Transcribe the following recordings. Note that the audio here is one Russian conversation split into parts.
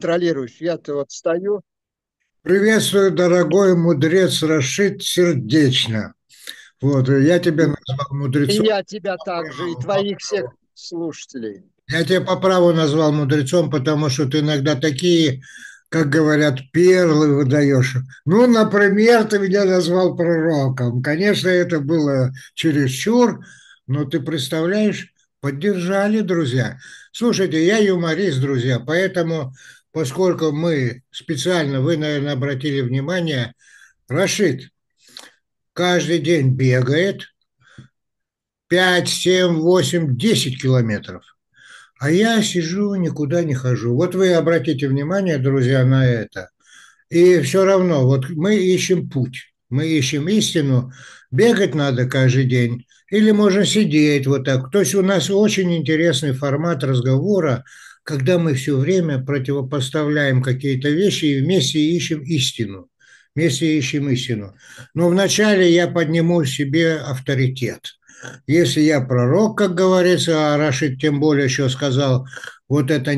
контролируешь? Я-то вот стою, Приветствую, дорогой мудрец Рашид, сердечно. Вот, я тебя назвал и мудрецом я тебя по также, и праву, по твоих всех праву. слушателей. Я тебя по праву назвал мудрецом, потому что ты иногда такие, как говорят, перлы выдаешь. Ну, например, ты меня назвал пророком. Конечно, это было чересчур, но ты представляешь, поддержали, друзья. Слушайте, я юморист, друзья, поэтому, поскольку мы специально, вы, наверное, обратили внимание, Рашид каждый день бегает 5, 7, 8, 10 километров. А я сижу, никуда не хожу. Вот вы обратите внимание, друзья, на это. И все равно, вот мы ищем путь, мы ищем истину. Бегать надо каждый день. Или можно сидеть вот так. То есть у нас очень интересный формат разговора, когда мы все время противопоставляем какие-то вещи и вместе ищем истину. Вместе ищем истину. Но вначале я подниму себе авторитет. Если я пророк, как говорится, а Рашид тем более еще сказал, вот это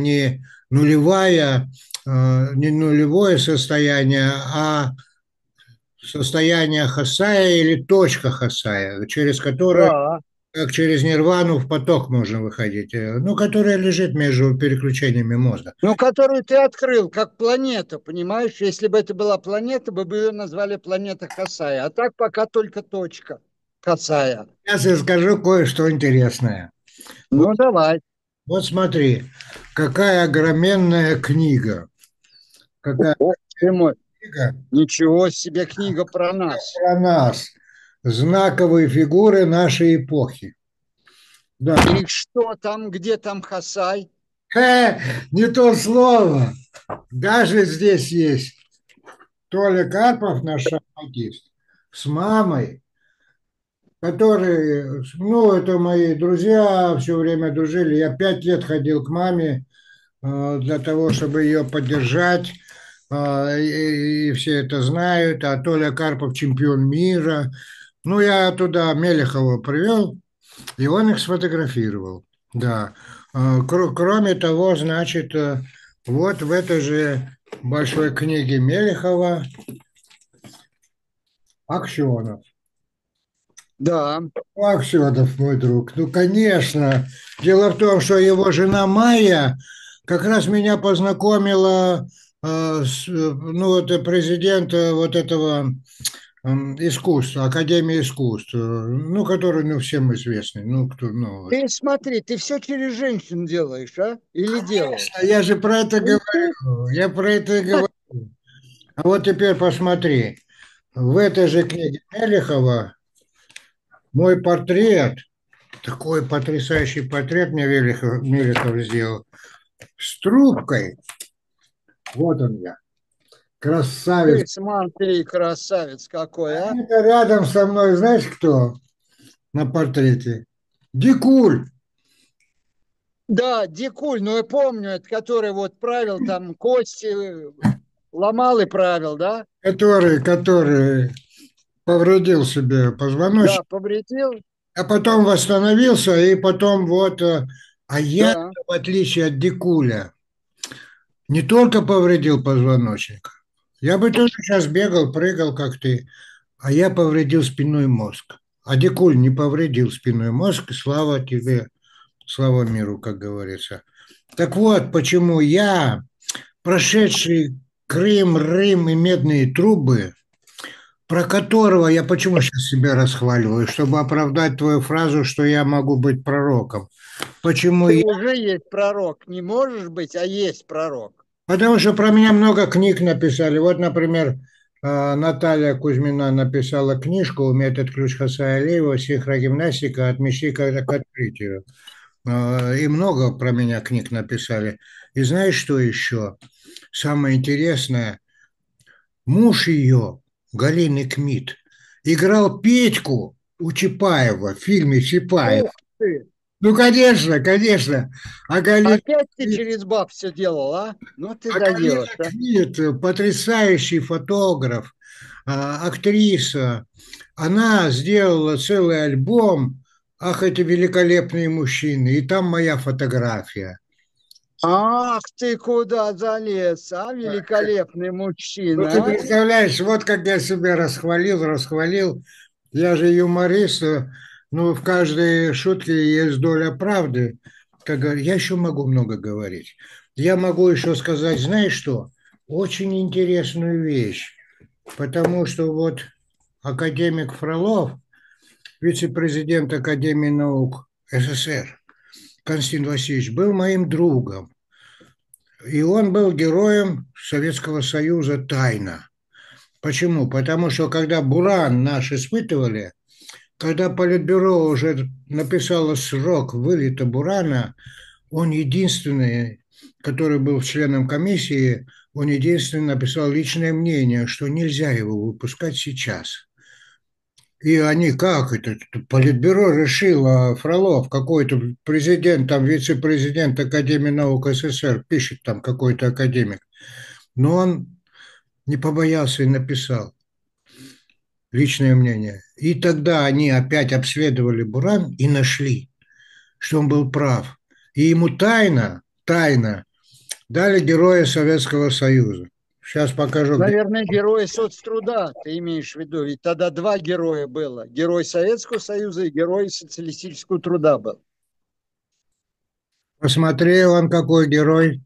не нулевое состояние, а состояние Хасая или точка Хасая, через которое, Да. как через нирвану, в поток можно выходить, ну, которая лежит между переключениями мозга. Ну, которую ты открыл, как планета, понимаешь? Если бы это была планета, мы бы ее назвали планета Хасая. А так пока только точка Хасая. Сейчас я скажу кое-что интересное. Вот, Ну, давай. вот смотри, какая огроменная книга, какая О, ты мой. книга Ничего себе книга про нас. про нас, знаковые фигуры нашей эпохи. Да, И что там, где там Хасай? не то слово. Даже здесь есть Толя Карпов, наш шахматист, с мамой, которые, ну, это мои друзья, все время дружили. Я 5 лет ходил к маме для того, чтобы ее поддержать. И все это знают. А Толя Карпов чемпион мира. Ну, я туда Мелехова привел, и он их сфотографировал. Да. Кроме того, значит, вот в этой же большой книге Мелехова Аксенов. Да. Аксенов, мой друг. Ну, конечно. Дело в том, что его жена Майя как раз меня познакомила ну, вот президент вот этого искусства, Академии искусств, ну, который, ну, всем известный. Ну, кто, ну, вот. Ты смотри, ты все через женщин делаешь, а? Или делаешь? Конечно, я же про это Ну, ты- говорю. Я про это и говорю. А вот теперь посмотри. В этой же книге Мелехова мой портрет, такой потрясающий портрет мне Мелехов сделал, с трубкой. Вот он я, красавец. Ты, смотри, красавец какой, а? Это рядом со мной, знаешь кто на портрете? Дикуль, Да, Дикуль, ну я помню, это который вот правил там кости, ломал и правил, да? который повредил себе Да, позвоночник, повредил, а потом восстановился, и потом вот... А я, да. в отличие от Дикуля, не только повредил позвоночник, я бы тоже сейчас бегал, прыгал, как ты, а я повредил спинной мозг. А Дикуль не повредил спинной мозг, и слава тебе, слава миру, как говорится. Так вот, почему я, прошедший Крым, Рим и медные трубы, про которого я почему сейчас себя расхваливаю, чтобы оправдать твою фразу, что я могу быть пророком. Почему Ты я? уже есть пророк, не можешь быть, а есть пророк. Потому что про меня много книг написали. Вот, например, Наталья Кузьмина написала книжку «Метод ключ Хасая Алиева. Сихрогимнастика от мечты к открытию». И много про меня книг написали. И знаешь, что еще? Самое интересное, муж ее, Галины Кмит, играл Петьку у Чапаева в фильме «Чапаев». Ух ты! Ну, конечно, конечно. А Галина Опять ты Кмит через баб все делал, а? Ну ты А Галина даешь, а? Кмит, потрясающий фотограф, актриса, она сделала целый альбом «Ах, эти великолепные мужчины», и там моя фотография. Ах ты куда залез, а, великолепный Ну, ты мужчина, а? представляешь, вот как я себя расхвалил. Я же юморист, ну, в каждой шутке есть доля правды. Как говорю, я еще могу много говорить. Я могу еще сказать, знаешь что, очень интересную вещь, потому что вот академик Фролов, вице-президент Академии наук СССР, Константин Васильевич, был моим другом. И он был героем Советского Союза тайно. Почему? Потому что когда Буран наш испытывали, когда Политбюро уже написало срок вылета Бурана, он единственный, который был членом комиссии, он единственный написал личное мнение, что нельзя его выпускать сейчас. И они как это? Политбюро решило, Фролов, какой-то президент, там вице-президент Академии наук СССР, пишет там какой-то академик. Но он не побоялся и написал личное мнение. И тогда они опять обследовали Буран и нашли, что он был прав. И ему тайно дали Героя Советского Союза. Сейчас покажу, где. Наверное, герои соцтруда, ты имеешь в виду, ведь тогда два героя было. Герой Советского Союза и герой социалистического труда был. Посмотри, он какой герой.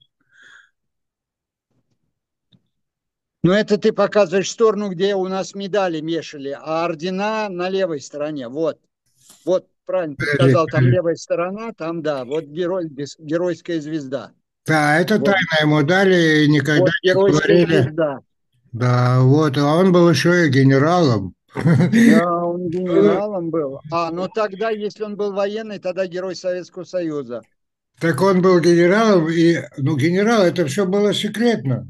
Но это ты показываешь сторону, где у нас медали вешали, а ордена на левой стороне. Вот, вот, правильно ты Подожди, сказал, там подожди. левая сторона, там, да, вот герой, геройская звезда. Да, это Вот, тайно ему дали и никогда вот не геройская говорили. звезда. Да, вот, а он был еще и генералом. Да, он генералом был. А, ну тогда, если он был военный, тогда герой Советского Союза. Так он был генералом, и, ну, генерал, это все было секретно.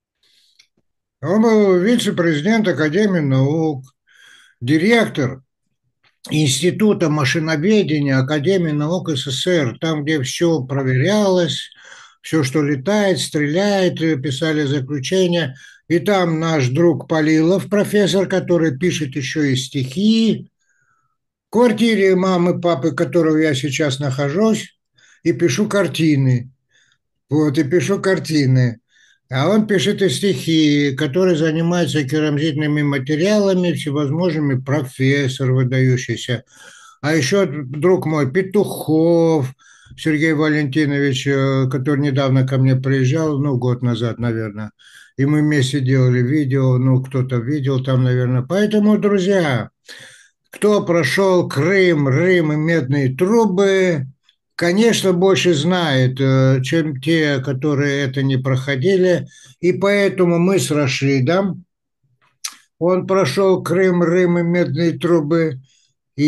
Он был вице-президент Академии наук, директор Института машиноведения Академии наук СССР, там, где все проверялось, все, что летает, стреляет, писали заключения. И там наш друг Полилов, профессор, который пишет еще и стихи, в квартире мамы, папы, которого я сейчас нахожусь, и пишу картины. Вот, и пишу картины. А он пишет и стихи, который занимается керамзитными материалами, всевозможными, профессор выдающийся. А еще друг мой Петухов Сергей Валентинович, который недавно ко мне приезжал, ну, год назад, наверное, и мы вместе делали видео, ну, кто-то видел там, наверное. Поэтому, друзья, кто прошел Крым, Рим и медные трубы, конечно, больше знает, чем те, которые это не проходили. И поэтому мы с Рашидом, он прошел Крым, Рим и медные трубы, и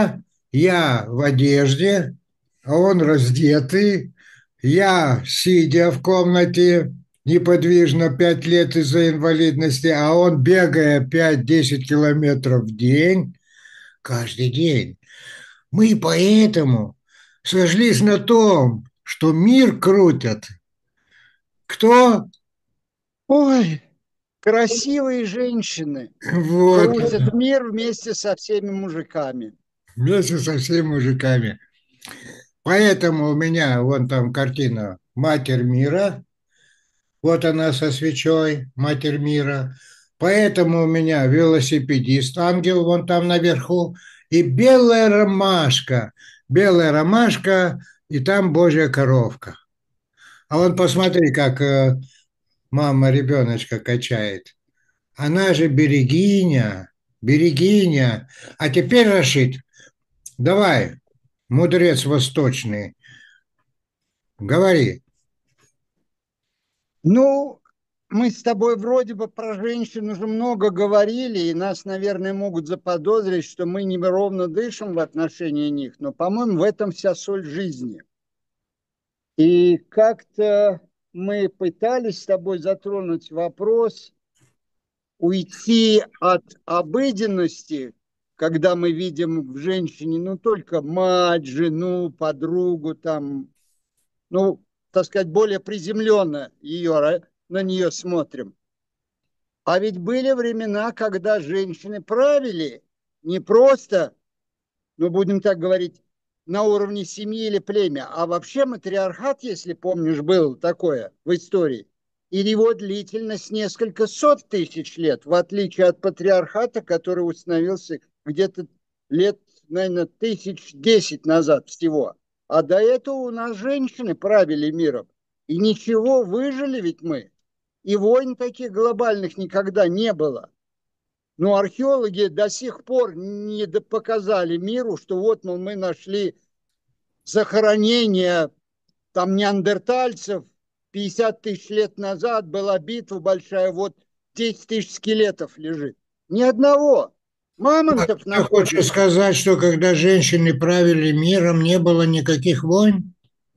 я в одежде, а он раздетый, я сидя в комнате неподвижно 5 лет из-за инвалидности, а он бегая 5-10 километров в день, каждый день. Мы поэтому сошлись на том, что мир крутят. Кто? Ой, красивые женщины Вот, крутят мир вместе со всеми мужиками. вместе со всеми мужиками. Поэтому у меня вон там картина «Матерь мира». Вот она со свечой, Матерь мира. Поэтому у меня велосипедист, ангел вон там наверху. И белая ромашка, и там Божья коровка. А вон посмотри, как мама ребеночка качает. Она же берегиня, берегиня. А теперь, Рашид, давай, мудрец восточный, говори. Ну, мы с тобой вроде бы про женщин уже много говорили, и нас, наверное, могут заподозрить, что мы неровно дышим в отношении них, но, по-моему, в этом вся соль жизни. И как-то мы пытались с тобой затронуть вопрос, уйти от обыденности, когда мы видим в женщине, ну, только мать, жену, подругу, там, ну, так сказать, более приземленно на нее смотрим. А ведь были времена, когда женщины правили не просто, ну, будем так говорить, на уровне семьи или племя. А вообще матриархат, если помнишь, был такое в истории. И его длительность несколько сот тысяч лет, в отличие от патриархата, который установился где-то лет, наверное, 1010 назад всего. А до этого у нас женщины правили миром. И ничего, выжили ведь мы. И войн таких глобальных никогда не было. Но археологи до сих пор не показали миру, что вот, мол, мы нашли захоронение там неандертальцев 50 тысяч лет назад, была битва большая, вот 10 тысяч скелетов лежит. Ни одного. Мамонтов Ты хочешь находят. сказать, что когда женщины правили миром, не было никаких войн?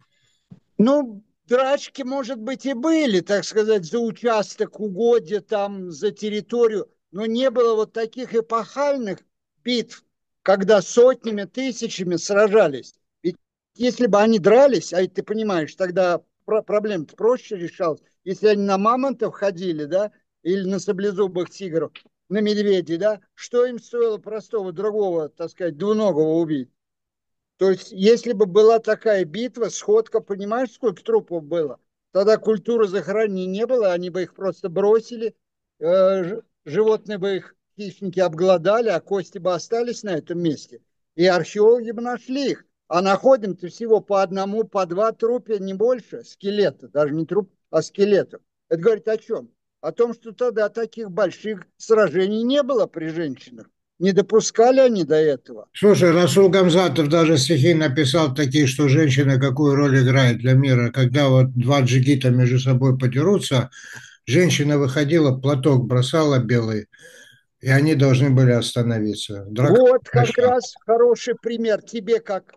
Ну, драчки, может быть, и были, так сказать, за участок угодья, там, за территорию, но не было вот таких эпохальных битв, когда сотнями, тысячами сражались. Ведь если бы они дрались, а ты понимаешь, тогда проблема проще решалась, если они на мамонтов ходили, да, или на саблезубых тигров, на медведей, да, что им стоило простого другого, так сказать, двуногого убить? То есть, если бы была такая битва, сходка, понимаешь, сколько трупов было? Тогда культуры захоронений не было, они бы их просто бросили, животные бы их, хищники, обглодали, а кости бы остались на этом месте. И археологи бы нашли их. А находим-то всего по одному, по два трупа, не больше, скелета, даже не труп, а скелетов. Это говорит о чем? О том, что тогда таких больших сражений не было при женщинах. Не допускали они до этого. Слушай, Расул Гамзатов даже стихи написал такие, что женщина какую роль играет для мира. Когда вот два джигита между собой подерутся, женщина выходила, платок бросала белый, и они должны были остановиться. Драка Вот как прошла. раз хороший пример тебе, как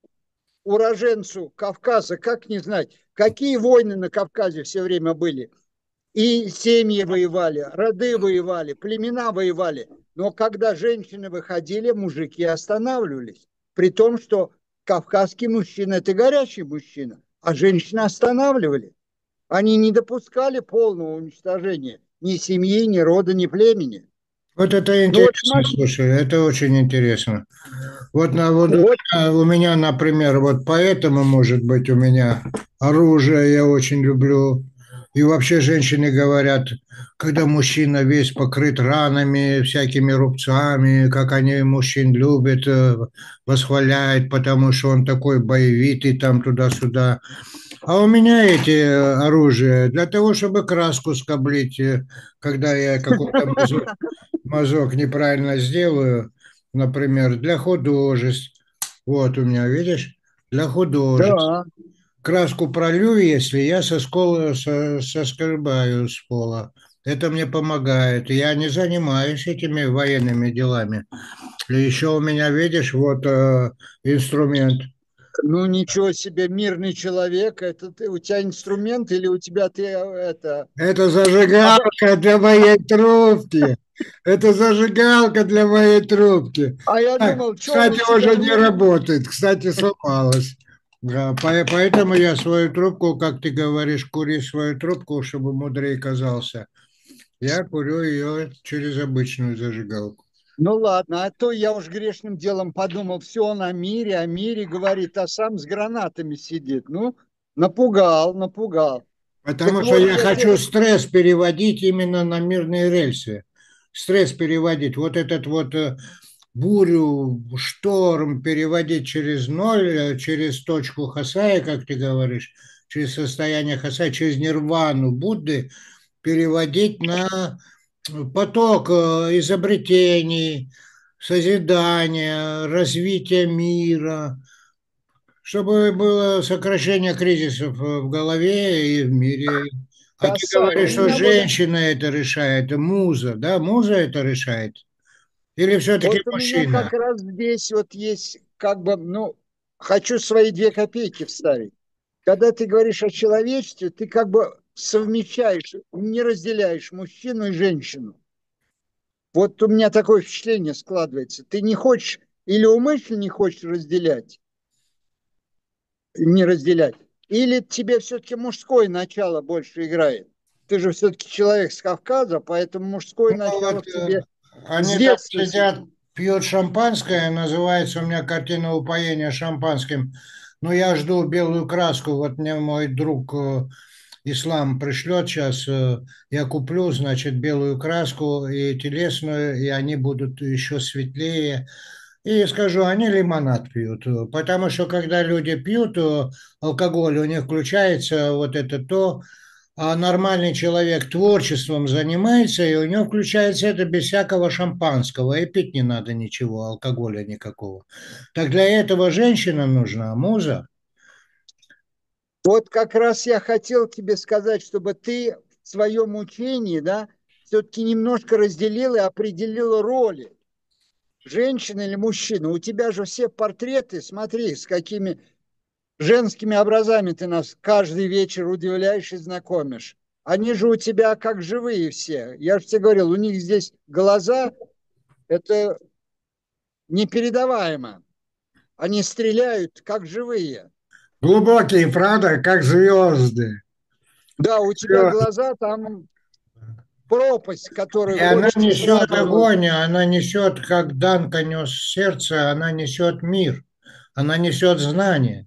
уроженцу Кавказа, как не знать, какие войны на Кавказе все время были. И семьи воевали, роды воевали, племена воевали. Но когда женщины выходили, мужики останавливались. При том, что кавказский мужчина – это горячий мужчина, а женщины останавливали. Они не допускали полного уничтожения ни семьи, ни рода, ни племени. Вот это Ну вот интересно, смотри, слушай, это очень интересно. Вот вот у меня, например, вот поэтому, может быть, у меня оружие я очень люблю. И вообще женщины говорят, когда мужчина весь покрыт ранами, всякими рубцами, как они мужчин любят, восхваляют, потому что он такой боевитый там туда-сюда. А у меня эти оружия для того, чтобы краску скоблить, когда я какой-то мазок неправильно сделаю, например, для художеств. Вот у меня, видишь, для художеств. да. Краску пролью, если я соскребаю с пола. Это мне помогает. Я не занимаюсь этими военными делами. И еще у меня, видишь, вот инструмент. Ну, ничего себе, мирный человек. Это ты, у тебя инструмент или у тебя ты это... Это об- зажигалка для моей трубки. Это зажигалка для моей трубки. А я Так, думал, что кстати, у тебя уже не нет? работает. Кстати, сломалась. Да, поэтому я свою трубку, как ты говоришь, кури свою трубку, чтобы мудрее казался. Я курю ее через обычную зажигалку. Ну ладно, а то я уж грешным делом подумал, все он о мире говорит, а сам с гранатами сидит. Ну, напугал, напугал. Так Потому что вот, я я тебе... хочу стресс переводить именно на мирные рельсы. Стресс переводить. Вот этот вот бурю, шторм переводить через ноль, через точку Хасая, как ты говоришь, через состояние Хасая, через нирвану Будды, переводить на поток изобретений, созидания, развития мира, чтобы было сокращение кризисов в голове и в мире. А ты Касай, у говоришь, что меня вот, женщина это решает, муза, да, муза это решает? Или все-таки вот у меня мужчина? как раз здесь вот есть как бы, ну, хочу свои 2 копейки вставить. Когда ты говоришь о человечестве, ты как бы совмещаешь, не разделяешь мужчину и женщину. Вот у меня такое впечатление складывается. Ты не хочешь или умышленно не хочешь разделять, не разделять, или тебе все-таки мужское начало больше играет. Ты же все-таки человек с Кавказа, поэтому мужское Ну начало вот в тебе с они там детства сидят, сидит. пьет шампанское, называется у меня картина упоения шампанским. Но я жду белую краску. Вот мне мой друг Ислам пришлет сейчас, я куплю, значит, белую краску и телесную, и они будут еще светлее. И скажу, они лимонад пьют, потому что когда люди пьют алкоголь, у них включается вот это то, а нормальный человек творчеством занимается, и у него включается это без всякого шампанского, и пить не надо ничего, алкоголя никакого. Так для этого женщина нужна, муза. Вот как раз я хотел тебе сказать, чтобы ты в своем учении, да, все-таки немножко разделил и определил роли. Женщина или мужчина. У тебя же все портреты, смотри, с какими женскими образами ты нас каждый вечер удивляешь и знакомишь. Они же у тебя как живые все. Я же тебе говорил, у них здесь глаза, это непередаваемо. Они стреляют как живые. Глубокие, правда, как звезды. Да, у тебя глаза там пропасть, которую И она хочется несет сразу. огонь, она несет, как Данка нес сердце, она несет мир, она несет знание.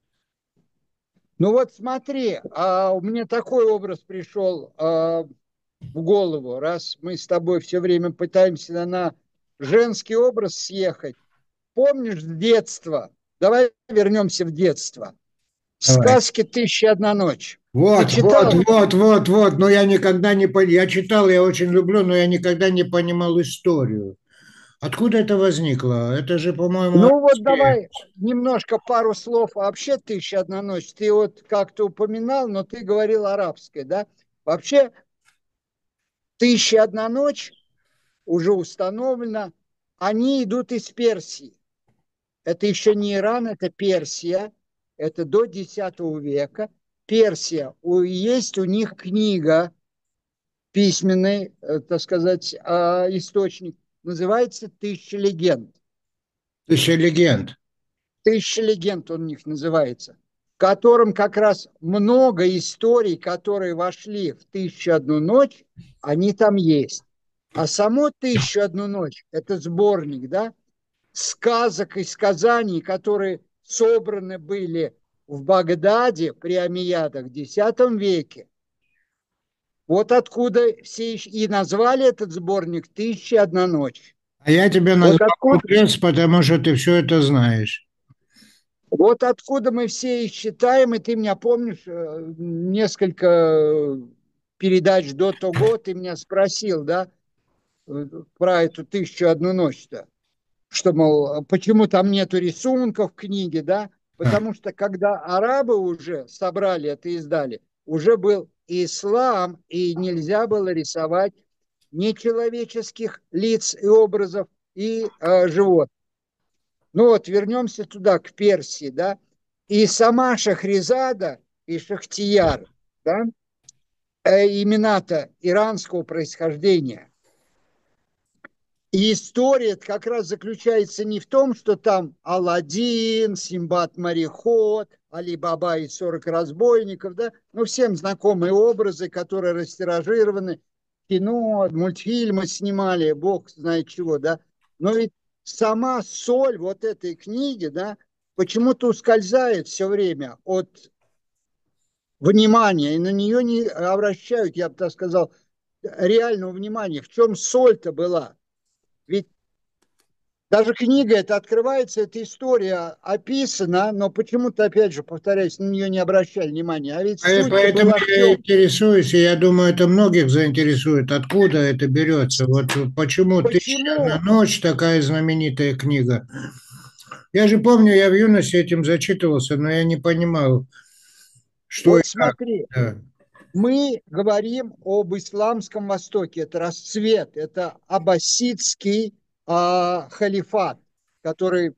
Ну вот смотри, у меня такой образ пришел в голову, раз мы с тобой все время пытаемся на женский образ съехать. Помнишь с детства? Давай вернемся в детство. Давай. Сказки «Тысяча и одна ночь». Ты Вот, вот, читал? вот, вот, вот, но я никогда не понял, я читал, я очень люблю, но я никогда не понимал историю. Откуда это возникло? Это же, по-моему, Ну вот арабские. давай немножко пару слов. А вообще «Тысяча и одна ночь» ты вот как-то упоминал, но ты говорил арабской, да? Вообще «Тысяча и одна ночь» уже установлено, они идут из Персии. Это еще не Иран, это Персия. Это до X века. Персия. Есть у них книга, письменный, так сказать, источник. Называется «Тысяча легенд». Тысяча легенд. «Тысяча легенд» он у них называется. В котором как раз много историй, которые вошли в «Тысячу одну ночь», они там есть. А само «Тысячу одну ночь» – это сборник, да, сказок и сказаний, которые собраны были в Багдаде при Омейядах в X веке. Вот откуда все и назвали этот сборник «Тысяча и одна ночь». А я тебя Вот назвал откуда, мудрец, потому что ты все это знаешь. вот откуда мы все и считаем, и ты меня помнишь, несколько передач до того, ты меня спросил, да, про эту «Тысячу и одну ночь»-то. Что, мол, почему там нету рисунков в книге, да? Да. Потому что когда арабы уже собрали это и издали, уже был ислам, и нельзя было рисовать нечеловеческих лиц и образов и животных. Ну вот, вернемся туда, к Персии, да? И сама Шахризада и Шахтияр, да, имена-то иранского происхождения. И история как раз заключается не в том, что там Аладдин, Симбад-мореход, Али-Баба и 40 разбойников, да, ну, всем знакомые образы, которые растиражированы, кино, мультфильмы снимали, бог знает чего, да. Но ведь сама соль вот этой книги, да, почему-то ускользает все время от внимания, и на нее не обращают, я бы так сказал, реального внимания. В чем соль-то была? Ведь даже книга это открывается, эта история описана, но почему-то, опять же, повторяюсь, на нее не обращали внимания. А ведь суть-то Поэтому была в я чем? интересуюсь, и я думаю, это многих заинтересует, откуда это берется. Вот почему «Тысяча и одна Почему? ночь» такая знаменитая книга. Я же помню, я в юности этим зачитывался, но я не понимал, что и Вот как. смотри, Да. мы говорим об исламском Востоке, это расцвет, это аббасидский халифат, который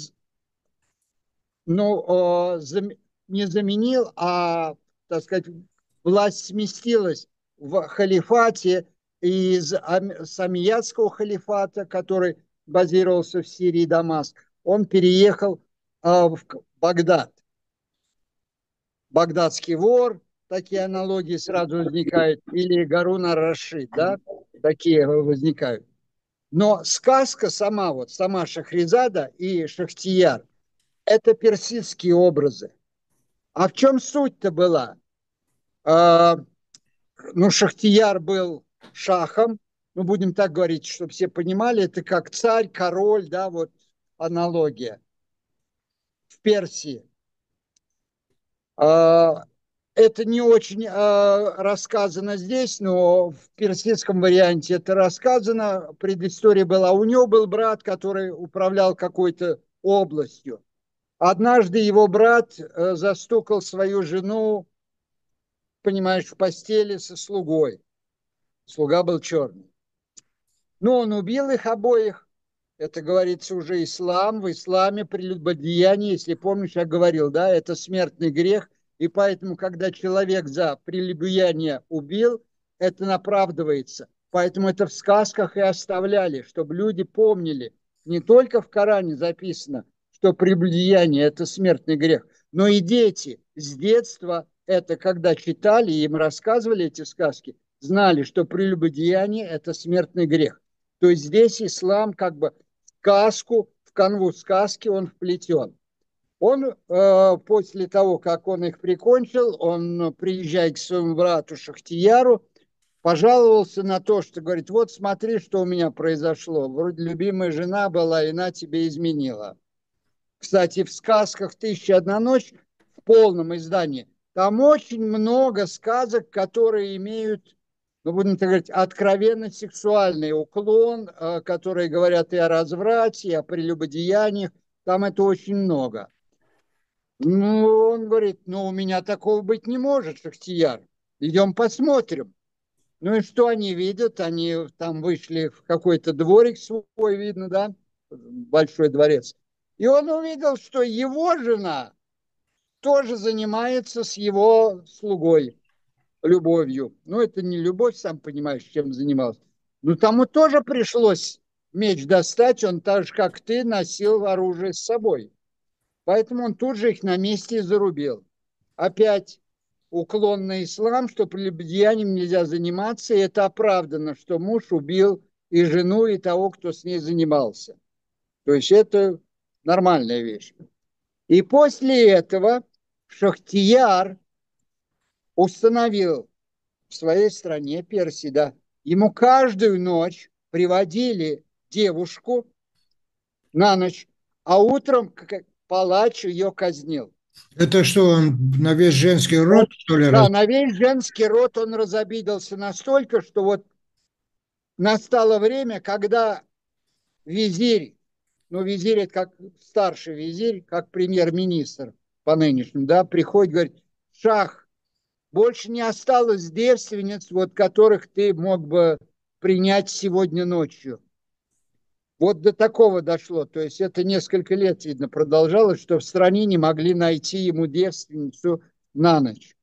ну, не заменил, так сказать, власть сместилась в халифате из Самиядского халифата, который базировался в Сирии и Дамаск. Он переехал в Багдад. Багдадский вор, такие аналогии сразу возникают, или Гарун ар-Рашид, да, такие возникают. Но сказка сама, вот сама Шахризада и Шахтияр, это персидские образы. А в чем суть-то была? А, ну, Шахтияр был шахом, ну, будем так говорить, чтобы все понимали, это как царь, король, да, вот аналогия в Персии. А, это не очень рассказано здесь, но в персидском варианте это рассказано. Предыстория была. У него был брат, который управлял какой-то областью. Однажды его брат застукал свою жену, понимаешь, в постели со слугой. Слуга был черный. Но он убил их обоих. Это говорится уже ислам. В исламе прелюбодеяние, если помнишь, я говорил, да, это смертный грех. И поэтому, когда человек за прелюбодеяние убил, это оправдывается. Поэтому это в сказках и оставляли, чтобы люди помнили. Не только в Коране записано, что прелюбодеяние – это смертный грех, но и дети с детства это, когда читали, им рассказывали эти сказки, знали, что прелюбодеяние – это смертный грех. То есть здесь ислам как бы сказку, в канву сказки он вплетен. Он после того, как он их прикончил, он приезжает к своему брату Шахтияру, пожаловался на то, что говорит, вот смотри, что у меня произошло. Вроде любимая жена была, и она тебе изменила. Кстати, в сказках «Тысяча и одна ночь» в полном издании там очень много сказок, которые имеют, ну, будем так говорить, откровенно сексуальный уклон, которые говорят и о разврате, и о прелюбодеяниях. Там это очень много. Ну, он говорит, ну, у меня такого быть не может, Шахтияр. Идем посмотрим. Ну и что они видят? Они там вышли в какой-то дворик свой, видно, да, большой дворец. И он увидел, что его жена тоже занимается с его слугой любовью. Ну, это не любовь, сам понимаешь, чем занимался. Но тому тоже пришлось меч достать, он так же, как ты, носил оружие с собой. Поэтому он тут же их на месте и зарубил. Опять уклон на ислам, что прелюбодеянием нельзя заниматься, и это оправдано, что муж убил и жену, и того, кто с ней занимался. То есть это нормальная вещь. И после этого Шахтияр установил в своей стране, Персии, да, ему каждую ночь приводили девушку на ночь, а утром палач ее казнил. Это что, он на весь женский род, что ли, Да, на весь женский род он разобиделся настолько, что вот настало время, когда визирь, ну, визирь это как старший визирь, как премьер-министр по нынешнему, да, приходит, говорит, шах, больше не осталось девственниц, вот которых ты мог бы принять сегодня ночью. Вот до такого дошло. То есть это несколько лет, видно, продолжалось, что в стране не могли найти ему девственницу на ночь.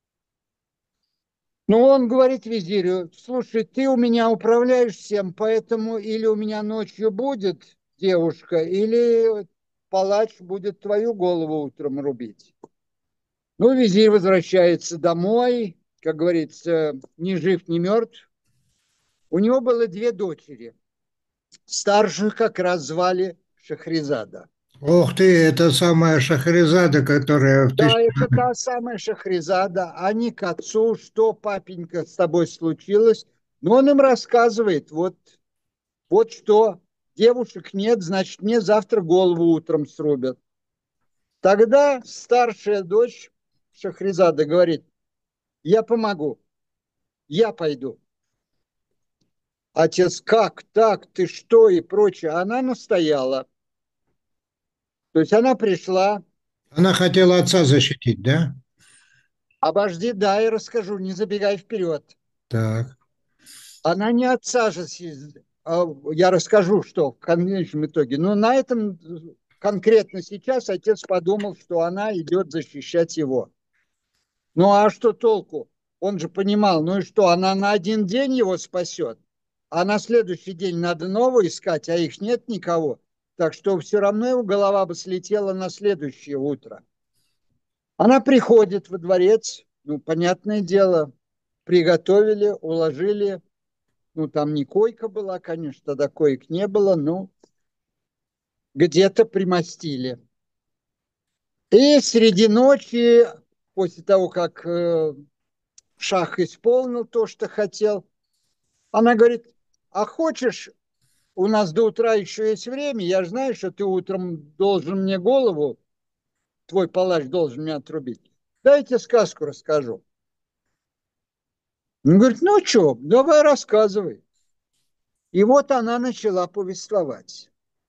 Ну, он говорит визирю, слушай, ты у меня управляешь всем, поэтому или у меня ночью будет девушка, или палач будет твою голову утром рубить. Ну, визирь возвращается домой, как говорится, ни жив, ни мертв. У него было две дочери. Старших как раз звали Шахризада. Ох ты, это самая Шахрезада, которая в Да, тысяча... это та самая Шахризада. Они к отцу, что, папенька, с тобой случилось? Но он им рассказывает, вот что, девушек нет, значит, мне завтра голову утром срубят. Тогда старшая дочь Шахризада говорит, я помогу, я пойду. Отец, как так, ты что и прочее. Она настояла. То есть она пришла, Она хотела отца защитить, да? обожди, да, я расскажу, не забегай вперед. Так. Она не отца же, я расскажу, что в конечном итоге. Но на этом конкретно сейчас отец подумал, что она идет защищать его. Ну а что толку? Он же понимал, ну и что, она на один день его спасет, а на следующий день надо нового искать, а их нет никого. Так что все равно его голова бы слетела на следующее утро. Она приходит во дворец, ну, понятное дело, приготовили, уложили. Ну, там не койка была, конечно, тогда коек не было, но где-то примостили. И среди ночи, после того, как Шах исполнил то, что хотел, она говорит, а хочешь, у нас до утра еще есть время, я знаю, что ты утром должен мне голову, твой палач должен меня отрубить. Дайте сказку расскажу. Он говорит, ну что, давай рассказывай. И вот она начала повествовать.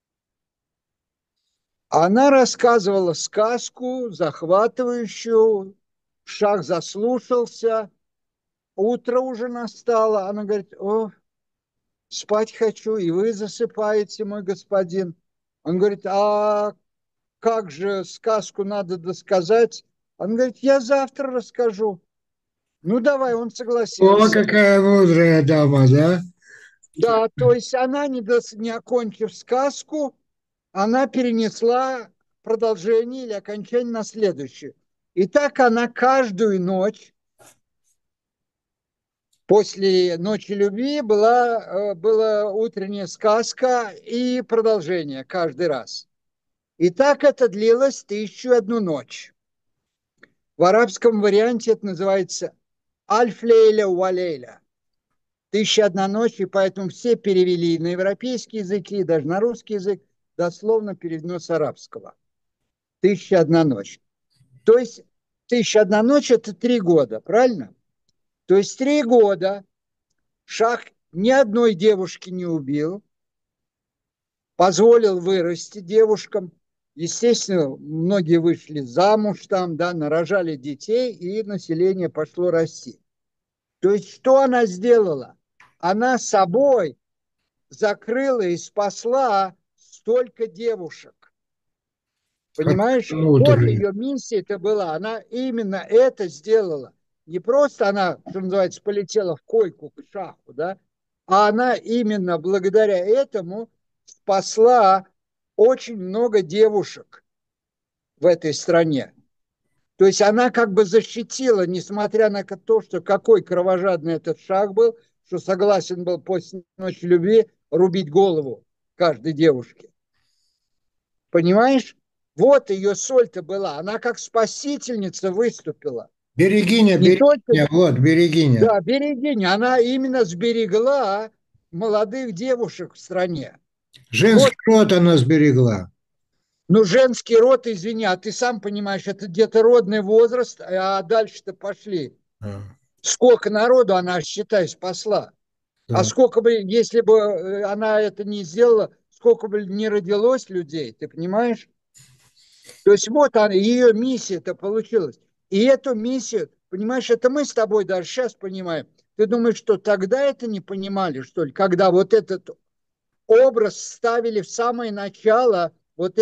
Она рассказывала сказку, захватывающую. Шах заслушался. Утро уже настало. Она говорит, о, спать хочу, и вы засыпаете, мой господин. Он говорит, а как же сказку надо досказать? Он говорит, я завтра расскажу. Ну, давай, он О, согласился. какая мудрая дама, да? Да, то есть она, не окончив сказку, она перенесла продолжение или окончание на следующее. И так она каждую ночь после «Ночи любви» была утренняя сказка и продолжение каждый раз. И так это длилось 1001 ночь. В арабском варианте это называется «Альф-лейля валейля». 1001 ночь, и поэтому все перевели на европейский язык и даже на русский язык, дословно переведено с арабского. 1001 ночь. То есть 1001 ночь – это 3 года, правильно? То есть 3 года Шах ни одной девушки не убил, позволил вырасти девушкам. Естественно, многие вышли замуж там, да, нарожали детей, и население пошло расти. То есть что она сделала? Она собой закрыла и спасла столько девушек. Как Понимаешь? Вот мудрый. ее миссия это была. Она именно это сделала. Не просто она, что называется, полетела в койку к Шаху, да, а она именно благодаря этому спасла очень много девушек в этой стране. То есть она как бы защитила, несмотря на то, что какой кровожадный этот Шах был, что согласен был после ночи любви рубить голову каждой девушке. Понимаешь? Вот ее соль-то была. Она как спасительница выступила. Берегиня, Не только, берегиня, вот, берегиня. да, берегиня, она именно сберегла молодых девушек в стране. Женский Вот, род она сберегла. ну, женский род, извини, а ты сам понимаешь, это где-то родный возраст, а дальше-то пошли. А, Сколько народу она, считай, спасла. А да. сколько бы, если бы она это не сделала, сколько бы не родилось людей, ты понимаешь? То есть вот она, ее миссия-то получилась. И эту миссию, понимаешь, это мы с тобой даже сейчас понимаем. Ты думаешь, что тогда это не понимали, что ли, когда вот этот образ ставили в самое начало вот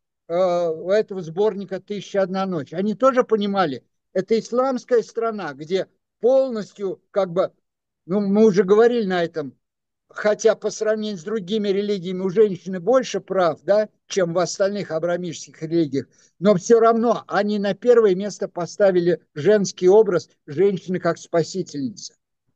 этого сборника «1001 ночь». Они тоже понимали, это исламская страна, где полностью, как бы, ну, мы уже говорили на этом, хотя по сравнению с другими религиями у женщины больше прав, да, чем в остальных абрамических религиях, но все равно они на первое место поставили женский образ женщины как спасительницы.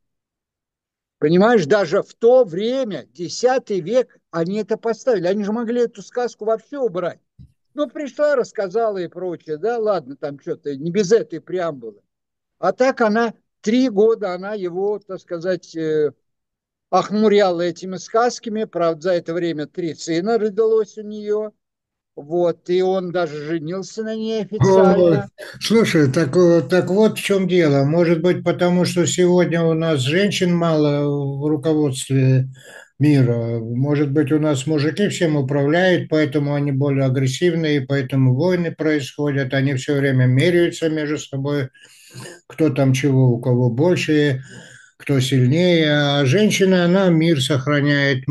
Понимаешь, даже в то время, X век, они это поставили. Они же могли эту сказку вообще убрать. Ну, пришла, рассказала и прочее, да, ладно, там что-то, не без этой преамбулы. А так она 3 года, она его, так сказать, охмуряла этими сказками. Правда, за это время 3 сына родилось у нее. Вот, и он даже женился на ней Ой, официально. слушай, так вот в чем дело. Может быть, потому что сегодня у нас женщин мало в руководстве мира. Может быть, у нас мужики всем управляют, поэтому они более агрессивные, поэтому войны происходят. Они все время меряются между собой, кто там чего, у кого больше, кто сильнее. А женщина, она мир сохраняет.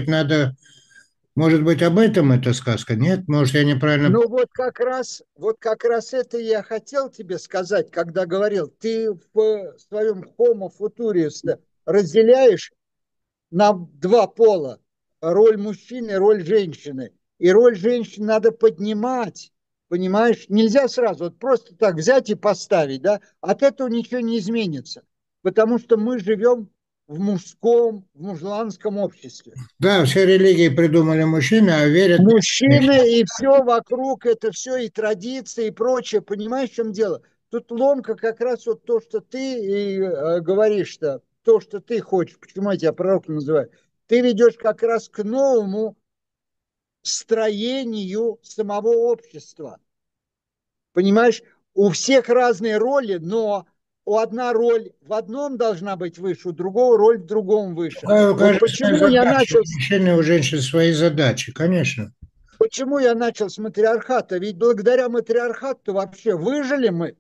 Может быть, об этом эта сказка? Нет? Может, я неправильно... Ну вот как раз это я хотел тебе сказать, когда говорил, ты в своем Homo Futuris разделяешь на два пола, роль мужчины, роль женщины. И роль женщины надо поднимать, понимаешь? Нельзя сразу вот просто так взять и поставить, да? От этого ничего не изменится, потому что мы живем в мужском, в мужланском обществе. Да, все религии придумали мужчины, а верят женщины. Мужчины и все вокруг, это все и традиции и прочее. Понимаешь, в чем дело? Тут ломка как раз вот то, что ты и говоришь-то, то, что ты хочешь. Почему я тебя пророком называю? Ты ведешь как раз к новому строению самого общества. Понимаешь, у всех разные роли, но у одна роль в одном должна быть выше, у другого роль в другом выше. У Вот каждого свои почему я задачи, начал у мужчин и у женщин свои задачи, конечно. Почему я начал с матриархата? Ведь благодаря матриархату вообще выжили мы.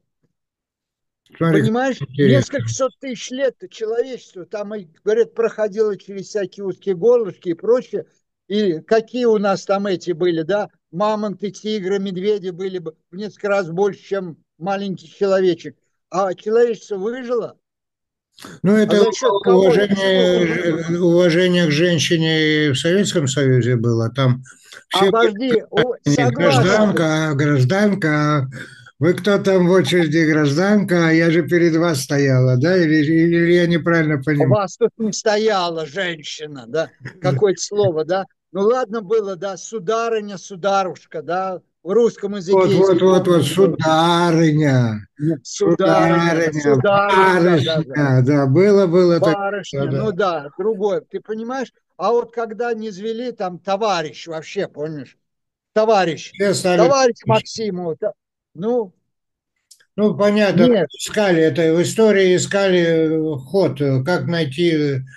Смотри, как Понимаешь, интересно. несколько сот тысяч лет человечество, там, говорят, проходило через всякие узкие горлышки и прочее. И какие у нас там эти были, да? Мамонты, тигры, медведи были бы в несколько раз больше, чем маленький человечек. А человечество выжило. Ну, А это за счет кого и сколько выжило? уважение к женщине и в Советском Союзе было. Там все Обожди, не согласен. гражданка, вы кто там в очереди гражданка, а я же перед вас стояла, да? Или я неправильно У понимаю? вас тут не стояла женщина, да, какое-то слово, да. Ну ладно было, да, сударыня, сударушка, да, в русском Вот, языке, вот, если вот, вот, помнишь, было. сударыня, Нет, сударыня, да, сударыня, сударушка даже, барышня, да, было такое, барышня, да. ну да, другое, ты понимаешь? А вот когда не звели там товарищ вообще, помнишь? Товарищ, Все стали, товарищ Максимов, ну, ну, понятно, нет, искали это, в истории искали ход, как найти,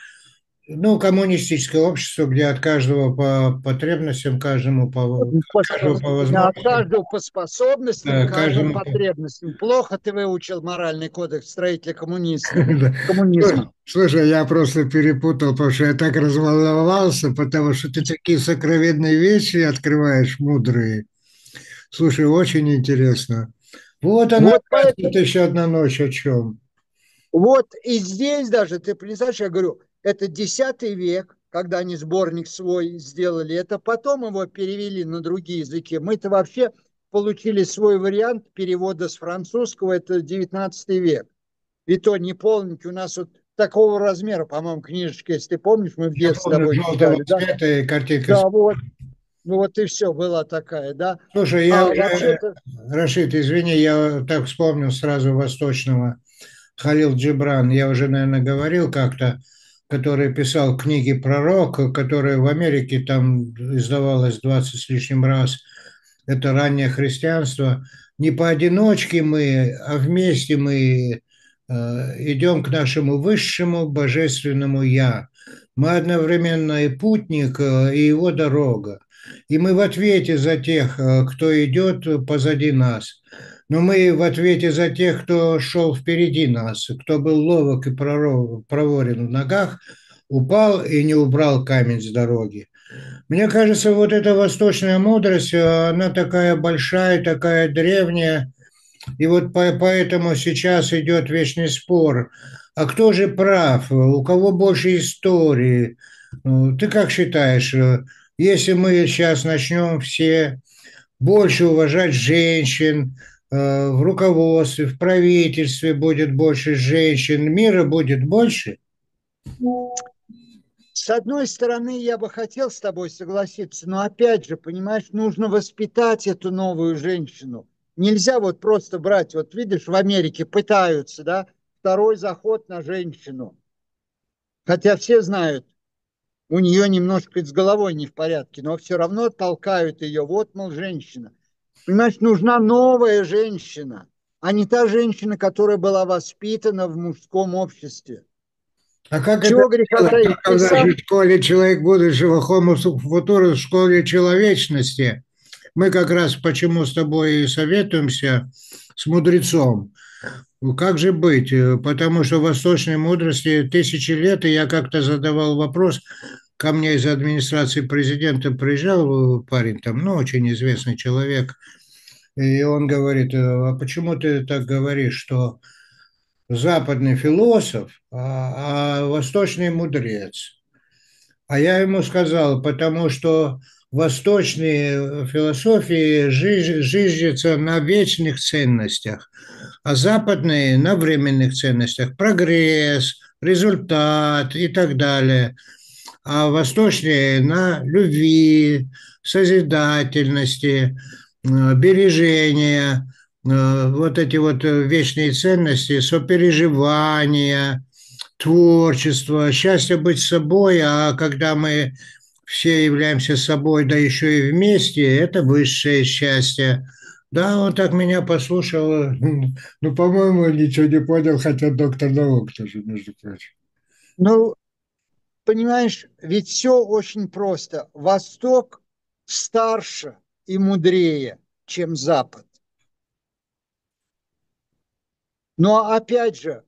ну, коммунистическое общество, где от каждого по потребностям, каждого по а возможностям, каждого по способностям, да, каждому каждому. потребностям. Плохо ты выучил моральный кодекс строителя Да. коммунизма. Слушай, я просто перепутал, потому что я так разволновался, потому что ты такие сокровенные вещи открываешь, мудрые. Слушай, очень интересно. Вот она, Вот, оказывается, еще одна ночь о чем. вот и здесь даже, ты представляешь, я говорю, это X век, когда они сборник свой сделали, это потом его перевели на другие языки. Мы-то вообще получили свой вариант перевода с французского, это XIX век. И то не полненький, у нас вот такого размера, по-моему, книжечка, если ты помнишь, мы в Я детстве с помню, тобой желтого читали, да? цвета и картинка. Да, вот. Ну вот и все, была такая, да. Слушай, я А уже, вообще-то, Рашид, извини, я так вспомнил сразу восточного Халил Джибран, я уже, наверное, говорил как-то, который писал книги «Пророк», которая в Америке там издавалась 20 с лишним раз. Это раннее христианство. Не поодиночке мы, а вместе мы идем к нашему высшему божественному «Я». Мы одновременно и путник, и его дорога. И мы в ответе за тех, кто идет позади нас. Но мы в ответе за тех, кто шел впереди нас, кто был ловок и проворен в ногах, упал и не убрал камень с дороги. Мне кажется, вот эта восточная мудрость, она такая большая, такая древняя, и вот поэтому сейчас идет вечный спор. А кто же прав? У кого больше истории? Ты как считаешь, если мы сейчас начнем все больше уважать женщин, в руководстве, в правительстве будет больше женщин, мира будет больше? с одной стороны, я бы хотел с тобой согласиться, но опять же, понимаешь, нужно воспитать эту новую женщину. Нельзя вот просто брать, вот видишь, в Америке пытаются, да, второй заход на женщину. Хотя все знают, у нее немножко с головой не в порядке, но все равно толкают ее. Вот, мол, женщина. Понимаешь, нужна новая женщина, а не та женщина, которая была воспитана в мужском обществе. А как это Чего греха сделать? таить? Только Ты в нашей сам школе «Человек будущего» Homo Futurus, в школе человечности. Мы как раз почему с тобой и советуемся с мудрецом. Как же быть? Потому что восточной мудрости тысячи лет, и я как-то задавал вопрос, ко мне из администрации президента приезжал парень там, ну, очень известный человек, и он говорит, а почему ты так говоришь, что западный философ, а восточный мудрец? А я ему сказал, потому что восточные философии зиждятся на вечных ценностях, а западные на временных ценностях. Прогресс, результат и так далее. А восточные на любви, созидательности, бережения, вот эти вот вечные ценности, сопереживания, творчество, счастье быть собой, а когда мы все являемся собой, да еще и вместе, это высшее счастье. Да, он так меня послушал. Ну, по-моему, ничего не понял, хотя доктор наук тоже, между прочим. Ну, понимаешь, ведь все очень просто. Восток старше и мудрее, чем Запад. Но опять же,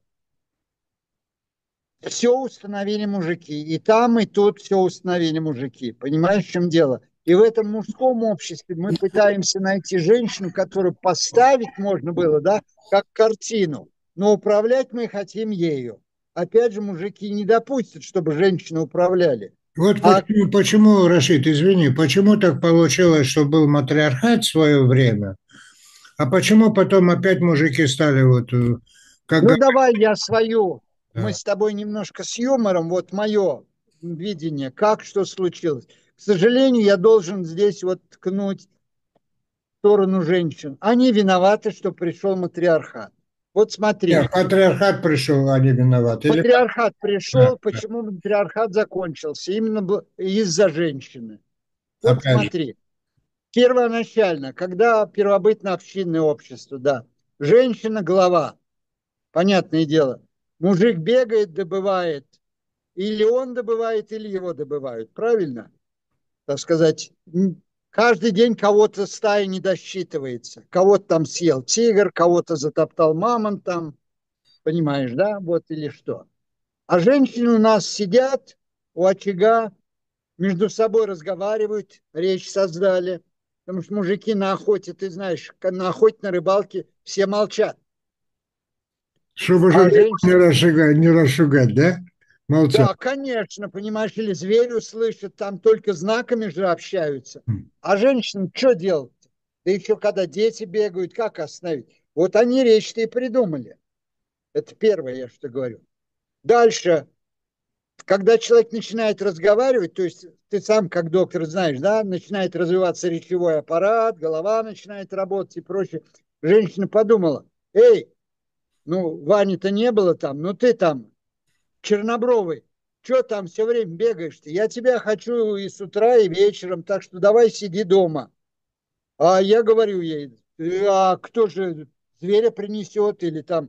все установили мужики. И там, и тут все установили мужики. Понимаешь, в чем дело? И в этом мужском обществе мы пытаемся найти женщину, которую поставить можно было, да, как картину. Но управлять мы хотим ею. Опять же, мужики не допустят, чтобы женщины управляли. Вот А почему, Рашид, извини, почему так получилось, что был матриархат в свое время, а почему потом опять мужики стали вот, как ну, говорят, давай я свою. Мы да. с тобой немножко с юмором. Вот мое видение, как что случилось. К сожалению, я должен здесь вот ткнуть в сторону женщин. Они виноваты, что пришел матриархат. Вот смотри, Нет, матриархат пришел, они виноваты. Или матриархат да, пришел, почему матриархат закончился? Именно из-за женщины. Вот опять же, смотри, первоначально, когда первобытно-общинное общество, да, женщина глава, понятное дело. Мужик бегает, добывает. Или он добывает, или его добывают. Правильно? Так сказать, каждый день кого-то стая не досчитывается. Кого-то там съел тигр, кого-то затоптал мамонт там. Понимаешь, да? Вот или что. А женщины у нас сидят у очага, между собой разговаривают, речь создали. Потому что мужики на охоте, ты знаешь, на охоте, на рыбалке все молчат. чтобы же А женщины не расшугать, да? Молчат. да, конечно, понимаешь, или зверь услышит, там только знаками же общаются. А женщинам что делать? Да еще когда дети бегают, как остановить? Вот они речь-то и придумали. Это первое, я что говорю. Дальше, когда человек начинает разговаривать, то есть ты сам как доктор знаешь, да, начинает развиваться речевой аппарат, голова начинает работать и прочее. Женщина подумала, эй, ну, Вани-то не было там, ну ты там чернобровый, что там все время бегаешь-то? Я тебя хочу и с утра, и вечером, так что давай сиди дома. А я говорю ей, а кто же зверя принесет или там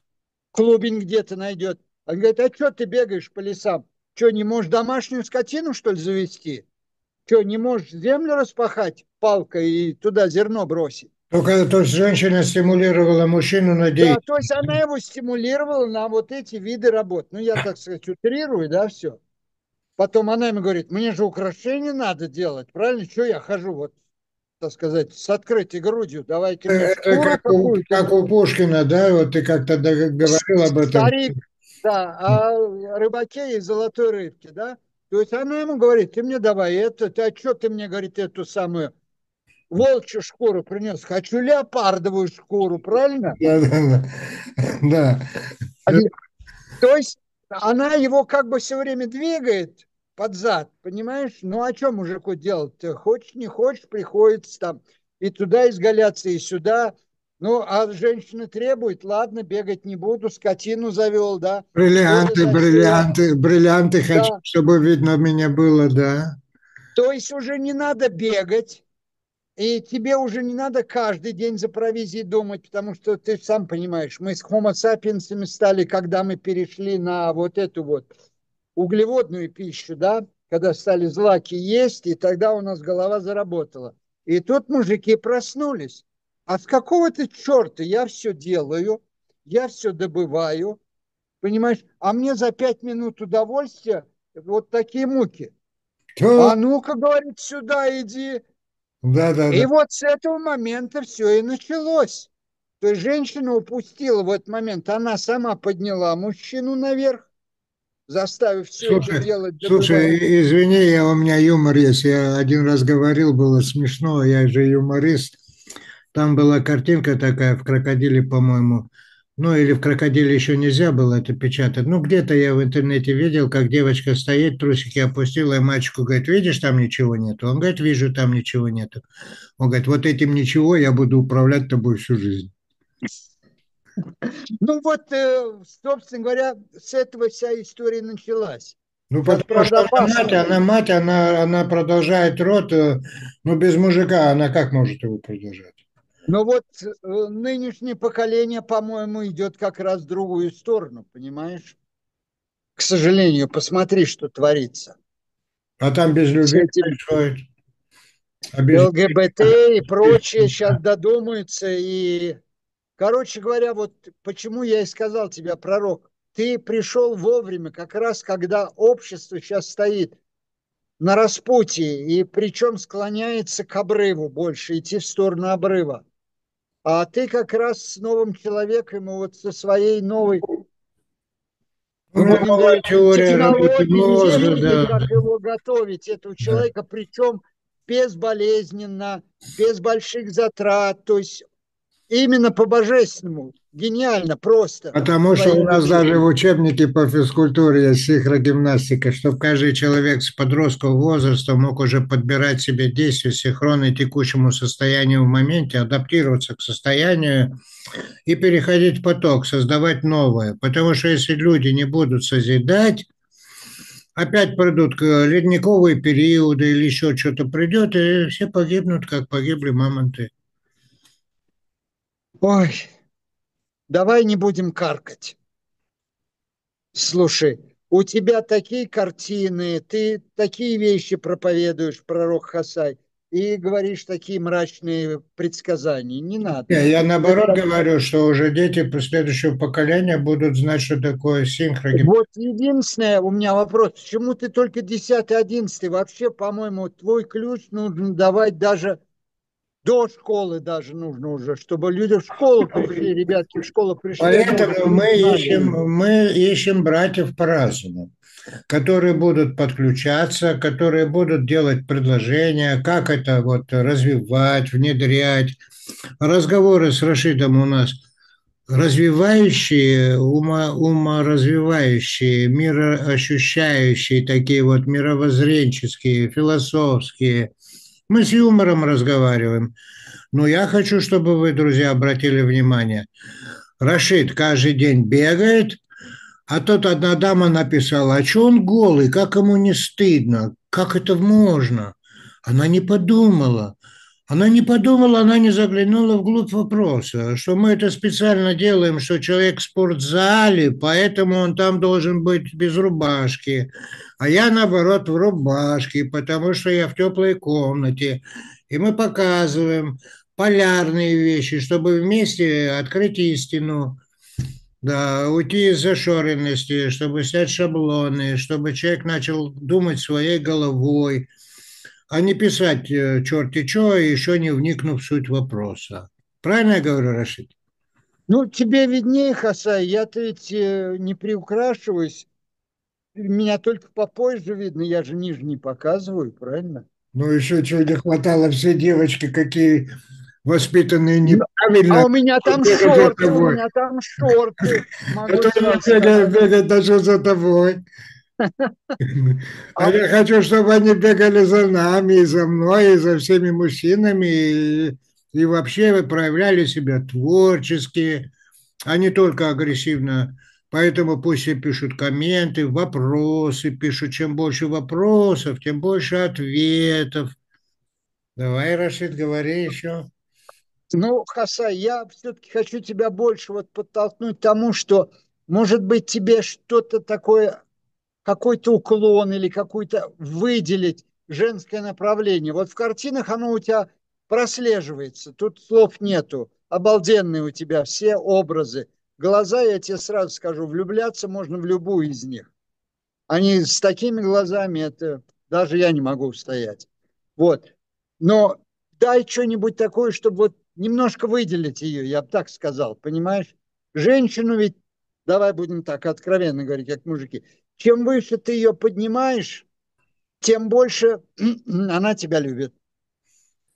клубень где-то найдет? Она говорит, а что ты бегаешь по лесам? Что, не можешь домашнюю скотину, что ли, завести? Что, не можешь землю распахать палкой и туда зерно бросить? Только то есть женщина стимулировала мужчину на Да, то деятельность. есть она его стимулировала на вот эти виды работ. Ну, я, так сказать, утрирую, да, все. Потом она ему говорит, мне же украшения надо делать, правильно? Что я хожу вот, так сказать, с открытой грудью, давай-ка мне Это шкуру какую-то. как у Пушкина, да, вот ты как-то говорил об этом. Старик, да, о рыбаке и золотой рыбке, да? То есть она ему говорит, ты мне давай это, ты, а что ты мне, говорит, эту самую волчью шкуру принес? Хочу леопардовую шкуру, правильно? Да, да, да. А Да. то есть она его как бы все время двигает под зад, понимаешь? Ну, а что мужику делать? Ты хочешь, не хочешь, приходится там и туда изгаляться, и сюда. Ну, а женщина требует, ладно, бегать не буду, скотину завел, да, поле Бриллианты, засеял, бриллианты, бриллианты хочу, да. чтобы видно меня было, да. То есть уже не надо бегать, и тебе уже не надо каждый день за провизией думать, потому что ты сам понимаешь, мы с homo sapiens стали, когда мы перешли на вот эту вот углеводную пищу, да, когда стали злаки есть, и тогда у нас голова заработала. И тут мужики проснулись. А с какого-то черта я все делаю, я все добываю, понимаешь, а мне за 5 минут удовольствия вот такие муки. То, А ну-ка, говорит, сюда иди. да, да, И да. вот с этого момента все и началось. То есть женщина упустила в этот момент, она сама подняла мужчину наверх, заставив все это Слушай, делать, добывать. слушай, извини, у меня юмор есть. Я один раз говорил, было смешно, я же юморист. Там была картинка такая в крокодиле, по-моему. Ну, или в крокодиле еще нельзя было это печатать. Ну, где-то я в интернете видел, как девочка стоит, трусики опустила, и мальчику говорит, видишь, там ничего нету. Он говорит, вижу, там ничего нету. Он говорит, вот этим ничего я буду управлять тобой всю жизнь. Ну вот, собственно говоря, с этого вся история началась. Ну, Сейчас, потому правда, что опасно. она мать, она продолжает род, но без мужика она как может его продолжать? Но вот нынешнее поколение, по-моему, идет как раз в другую сторону, понимаешь? К сожалению, посмотри, что творится. А там без С любви этим происходит. А без любви... ЛГБТ и прочее сейчас додумаются. И, короче говоря, вот почему я и сказал тебе, пророк, ты пришел вовремя, как раз когда общество сейчас стоит на распутье, и причем склоняется к обрыву больше, идти в сторону обрыва. А ты как раз с новым человеком и вот со своей новой, Ну, ну, будем новая говорить, теория работы технологиями, мозга, методы, да, как его готовить, этого да. человека, причем безболезненно, без больших затрат, то есть именно по-божественному, гениально, просто Потому что твоей у нас любви. даже в учебнике по физкультуре есть синхрогимнастика, чтобы каждый человек с подросткового возраста мог уже подбирать себе действия синхронно текущему состоянию в моменте, адаптироваться к состоянию и переходить в поток, создавать новое. Потому что если люди не будут созидать, опять придут ледниковые периоды или еще что-то придет, и все погибнут, как погибли мамонты. Ой, давай не будем каркать. Слушай, у тебя такие картины, ты такие вещи проповедуешь, пророк Хасай, и говоришь такие мрачные предсказания. Не надо. Не, я наоборот Это говорю, что уже дети следующего поколения будут знать, что такое синхрогимнастика. вот единственное у меня вопрос, почему ты только 10, 11? Вообще, по-моему, твой ключ нужно давать даже до школы даже нужно уже, чтобы люди в школу пришли, ребятки в школу пришли, они уже Поэтому ключ знали. мы ищем братьев по разуму, которые будут подключаться, которые будут делать предложения, как это вот развивать, внедрять. Разговоры с Рашидом у нас развивающие, уморазвивающие, мироощущающие, такие вот мировоззренческие, философские. Мы с юмором разговариваем. Но я хочу, чтобы вы, друзья, обратили внимание. Рашид каждый день бегает, а тут одна дама написала, а что он голый, как ему не стыдно, как это можно? Она не подумала. Она не подумала, она не заглянула вглубь вопроса, что мы это специально делаем, что человек в спортзале, поэтому он там должен быть без рубашки, а я, наоборот, в рубашке, потому что я в теплой комнате. И мы показываем полярные вещи, чтобы вместе открыть истину, да, уйти из зашоренности, чтобы снять шаблоны, чтобы человек начал думать своей головой, а не писать черти что, еще не вникнув в суть вопроса. Правильно я говорю, Рашид? Ну, тебе виднее, Хасай, я-то ведь не приукрашиваюсь. Меня только попозже видно, я же ниже не показываю, правильно? Ну, еще чего не хватало, все девочки какие воспитанные Ну, а неправильно, бегать за у тобой. меня там шорты, могу Это сразу не сказать. бегать даже за тобой. А А, я хочу, чтобы они бегали за нами, и за мной, и за всеми мужчинами, и вообще проявляли себя творчески, а не только агрессивно. Поэтому пусть все пишут комменты, вопросы пишут. Чем больше вопросов, тем больше ответов. Давай, Рашид, говори еще. ну, Хасай, я все-таки хочу тебя больше вот подтолкнуть к тому, что, может быть, тебе что-то такое, какой-то уклон или какой-то выделить женское направление. Вот в картинах оно у тебя прослеживается, тут слов нету. Обалденные у тебя все образы. Глаза, я тебе сразу скажу, влюбляться можно в любую из них. Они с такими глазами, это даже я не могу устоять. Вот. Но дай что-нибудь такое, чтобы вот немножко выделить ее, я бы так сказал, понимаешь? Женщину ведь, давай будем так откровенно говорить, как мужики, чем выше ты ее поднимаешь, тем больше она тебя любит.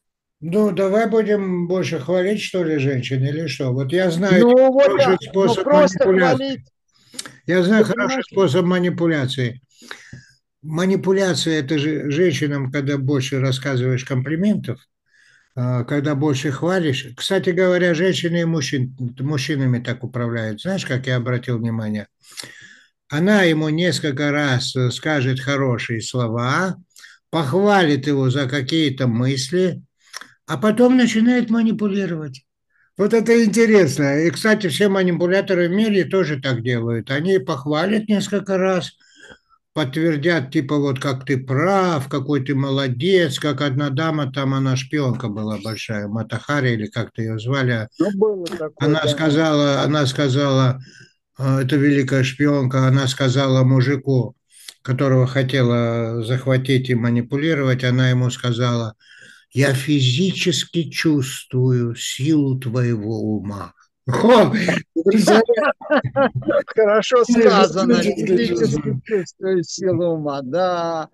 Ну, давай будем больше хвалить, что ли, женщин, или что? Вот я знаю один Ну вот, хороший ну способ просто манипуляции. хвалить, Я знаю ты хороший понимаешь? способ манипуляции. Манипуляция – это же женщинам, когда больше рассказываешь комплиментов, когда больше хвалишь. Кстати говоря, женщины и мужчинами так управляют. Знаешь, как я обратил внимание? Она ему несколько раз скажет хорошие слова, похвалит его за какие-то мысли, а потом начинает манипулировать. Вот это интересно. И, кстати, все манипуляторы в мире тоже так делают. Они похвалят несколько раз, подтвердят, типа, вот как ты прав, какой ты молодец, как одна дама, там она шпионка была большая, Матахари или как-то ее звали, Ну было такое, да. она сказала, это великая шпионка, она сказала мужику, которого хотела захватить и манипулировать, она ему сказала, я физически чувствую силу твоего ума. О, представляешь, Хорошо сказано, физически физически чувствую. чувствую силу ума, да.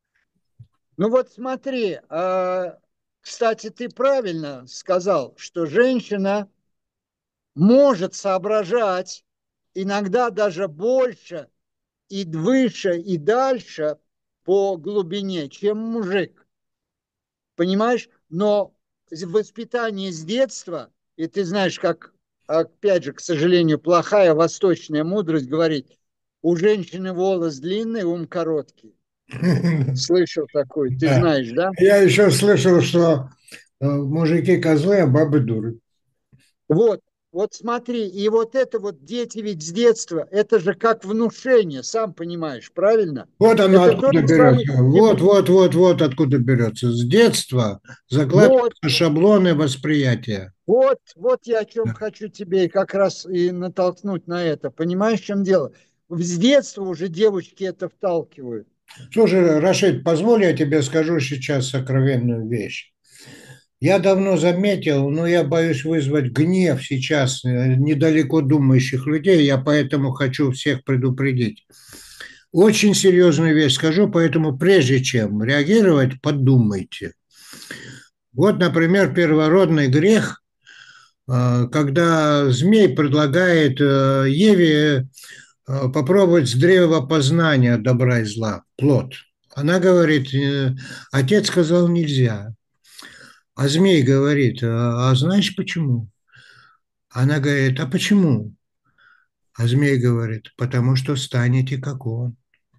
Ну вот смотри, кстати, ты правильно сказал, что женщина может соображать иногда даже больше и выше, и дальше по глубине, чем мужик. Понимаешь? Но воспитание с детства, и ты знаешь, как, опять же, к сожалению, плохая восточная мудрость говорит, у женщины волос длинный, ум короткий. Слышал такой, ты Да. знаешь, да? Я еще слышал, что мужики козлы, а бабы дуры. Вот, вот смотри, и вот это вот дети ведь с детства, это же как внушение, сам понимаешь, правильно? Вот оно Это то откуда же самое, берется. Вот откуда берется. С детства вот, закладываются шаблоны восприятия. вот я о чем хочу тебе как раз и натолкнуть на это. Понимаешь, в чем дело? С детства уже девочки это вталкивают. Слушай, Рашид, позволь я тебе скажу сейчас сокровенную вещь. Я давно заметил, но я боюсь вызвать гнев сейчас недалеко думающих людей, я поэтому хочу всех предупредить. Очень серьезную вещь скажу, поэтому прежде чем реагировать, подумайте. Вот, например, первородный грех, когда змей предлагает Еве попробовать с древа познания добра и зла, плод. Она говорит, отец сказал нельзя. А змей говорит, а знаешь почему? Она говорит, а почему? А змей говорит, потому что станете как он.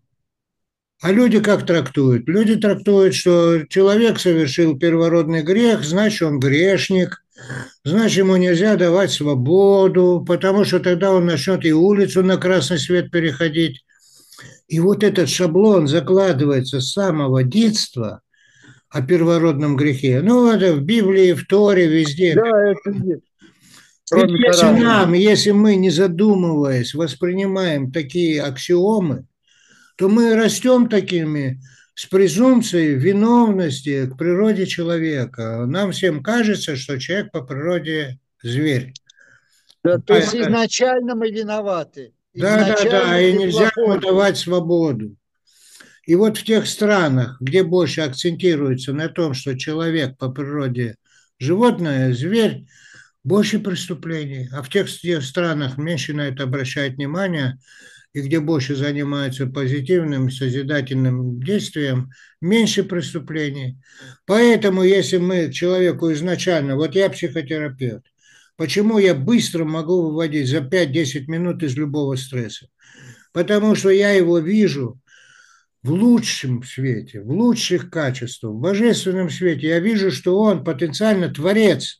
А люди как трактуют? Люди трактуют, что человек совершил первородный грех, значит, он грешник, значит, ему нельзя давать свободу, потому что тогда он начнет и улицу на красный свет переходить. И вот этот шаблон закладывается с самого детства о первородном грехе. Ну, это в Библии, в Торе, везде. Да, это есть. Ведь Кроме Корана. если мы, не задумываясь, воспринимаем такие аксиомы, то мы растем такими с презумпцией виновности к природе человека. Нам всем кажется, что человек по природе зверь. Да, то Да, есть изначально мы виноваты. да, Изначально и ты нельзя ему плохой. давать свободу. И вот в тех странах, где больше акцентируется на том, что человек по природе животное, зверь, больше преступлений. А в тех странах меньше на это обращают внимание, и где больше занимаются позитивным, созидательным действием, меньше преступлений. Поэтому, если мы человеку изначально, вот я психотерапевт, почему я быстро могу выводить за 5-10 минут из любого стресса? Потому что я его вижу в лучшем свете, в лучших качествах, в божественном свете. Я вижу, что он потенциально творец,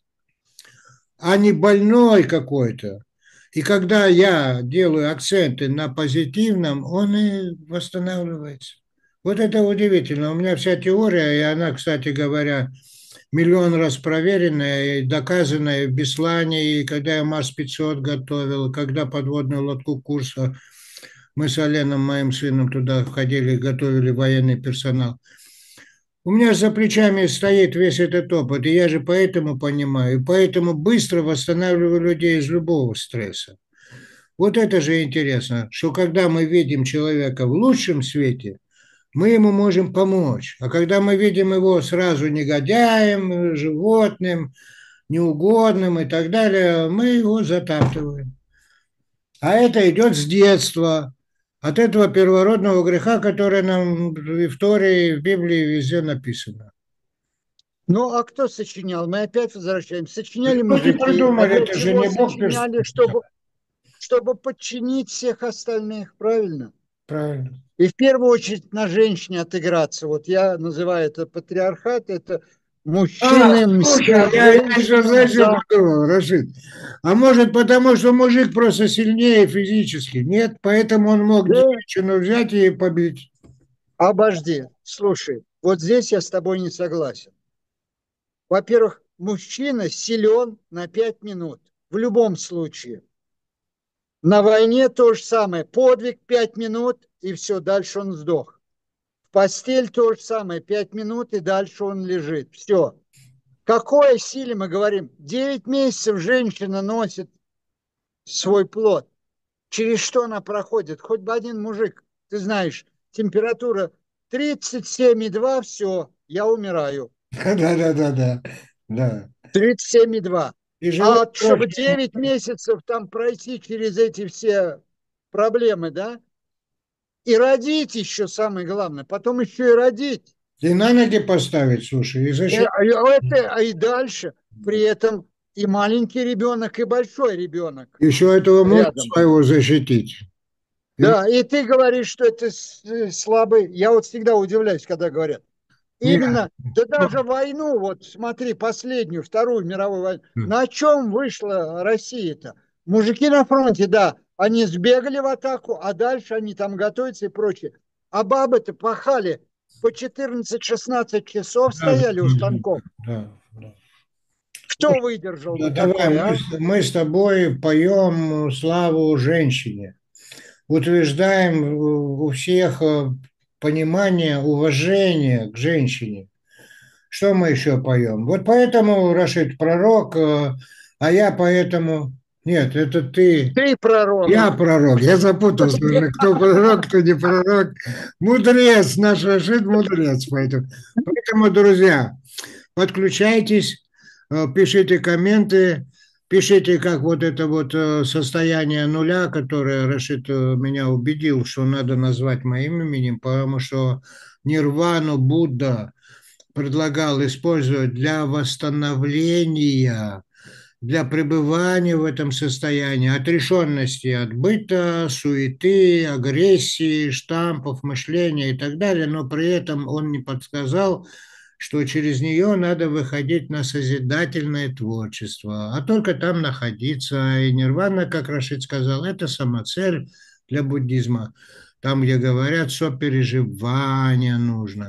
а не больной какой-то. И когда я делаю акценты на позитивном, он и восстанавливается. Вот это удивительно. У меня вся теория, и она, кстати говоря, миллион раз проверенная и доказанная в Беслане, и когда я Марс-500 готовил, когда подводную лодку курса, мы с Оленом, моим сыном, туда входили, готовили военный персонал. У меня за плечами стоит весь этот опыт, и я же поэтому понимаю, и поэтому быстро восстанавливаю людей из любого стресса. Вот это же интересно, что когда мы видим человека в лучшем свете, мы ему можем помочь. А когда мы видим его сразу негодяем, животным, неугодным и так далее, мы его затаптываем. А это идет с детства, от этого первородного греха, который нам в Торе, и в Библии везде написано. Ну, а кто сочинял? Мы опять возвращаемся. Сочиняли Люди мужики. А придумали, для это же чего не Бог пишет. сочиняли? Чтобы подчинить всех остальных, правильно? Правильно. И в первую очередь на женщине отыграться. Вот я называю это патриархат, это мужчины Слушай, мстят я еще женщинам знаешь, что за... подумал, Рашид? А может, потому что мужик просто сильнее физически? Нет, поэтому он мог Да, женщину взять и побить. обожди, слушай, вот здесь я с тобой не согласен. Во-первых, мужчина силен на 5 минут. В любом случае. На войне то же самое. Подвиг 5 минут, и все, дальше он сдох. В постель то же самое. 5 минут, и дальше он лежит. Все. Какой силе мы говорим? 9 месяцев женщина носит свой плод. Через что она проходит? Хоть бы один мужик. Ты знаешь, температура 37,2, все, я умираю. Да. Да. 37,2. И А живот вот чтобы тоже. 9 месяцев там пройти через эти все проблемы, да, и родить еще самое главное, потом еще и родить. И на ноги поставить, слушай, и защитить. И дальше, при этом и маленький ребенок, и большой ребенок Еще этого мужа рядом. своего защитить. И Да, и ты говоришь, что это слабый. Я вот всегда удивляюсь, когда говорят. нет, Именно, да даже войну, вот смотри, последнюю, Вторую мировую войну, ну, на чем вышла Россия-то? Мужики на фронте, да, они сбегали в атаку, а дальше они там готовятся и прочее. А бабы-то пахали по 14-16 часов да, стояли у станков. да. Кто выдержал Да, бы давай, такое, а? мы с тобой поем славу женщине, утверждаем у всех понимание, уважение к женщине. Что мы еще поем? Вот поэтому, Рашид, пророк, а я поэтому... Нет, это ты. Ты пророк. Я пророк. Я запутался уже, кто пророк, кто не пророк. Мудрец, наш Рашид мудрец. Поэтому, друзья, подключайтесь, пишите комменты, пишите, как вот это вот состояние нуля, которое Рашид меня убедил, что надо назвать моим именем, потому что нирвану Будда предлагал использовать для восстановления, для пребывания в этом состоянии, отрешенности от быта, суеты, агрессии, штампов, мышления и так далее, но при этом он не подсказал, что через нее надо выходить на созидательное творчество, а только там находиться. И нирвана, как Рашид сказал, это самоцель для буддизма. Там, где говорят, сопереживание нужно.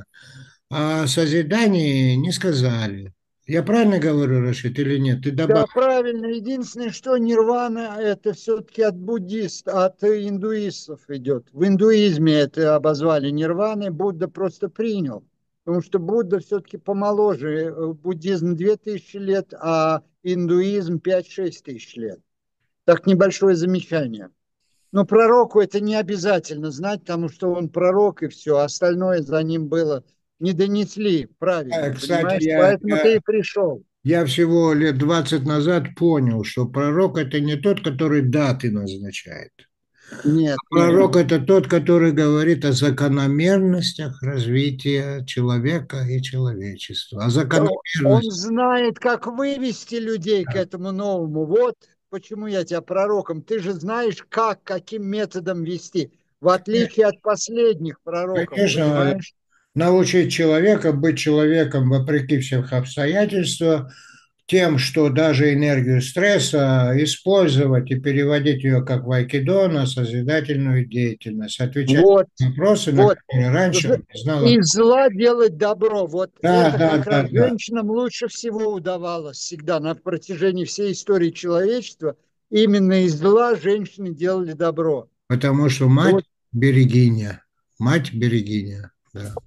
А о созидании не сказали. Я правильно говорю, Рашид, или нет? Ты добавь. Да, правильно. Единственное, что нирвана это все-таки от буддистов, от индуистов идет. В индуизме это обозвали нирваной, Будда просто принял. Потому что Будда все-таки помоложе. Буддизм 2000 лет, а индуизм 5-6 тысяч лет. Так небольшое замечание. Но пророку это не обязательно знать, потому что он пророк и все. Остальное за ним было. Не донесли правильно, Кстати, понимаешь? Поэтому ты и пришел. я всего лет 20 назад понял, что пророк – это не тот, который даты назначает. Нет, нет. Пророк – это тот, который говорит о закономерностях развития человека и человечества. О Он закономерностях. знает, как вывести людей к этому новому. Вот почему я тебя пророком. Ты же знаешь, как, каким методом вести. В отличие от последних пророков, Конечно, понимаешь? научить человека быть человеком вопреки всех обстоятельствам, тем, что даже энергию стресса использовать и переводить ее как в айкидо на созидательную деятельность, отвечать Вот, на вопросы, на вот. которые раньше он не знал. Из зла делать добро. Вот Да, это да, как да, раз да. женщинам лучше всего удавалось всегда на протяжении всей истории человечества. Именно из зла женщины делали добро. Потому что мать Вот, берегиня. Мать берегиня. Да.